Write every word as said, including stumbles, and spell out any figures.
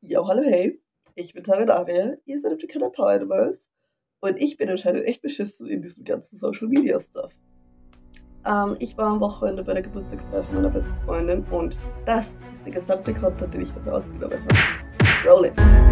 Ja, hallo, hey, ich bin Taredaria, ihr seid auf dem Kanal Power Animals und ich bin anscheinend echt beschissen in diesem ganzen Social Media Stuff. Ähm, ich war am Wochenende bei der Geburtstagsfeier von meiner besten Freundin und das ist der gesamte Content, den ich dafür ausgenommen habe. Roll it!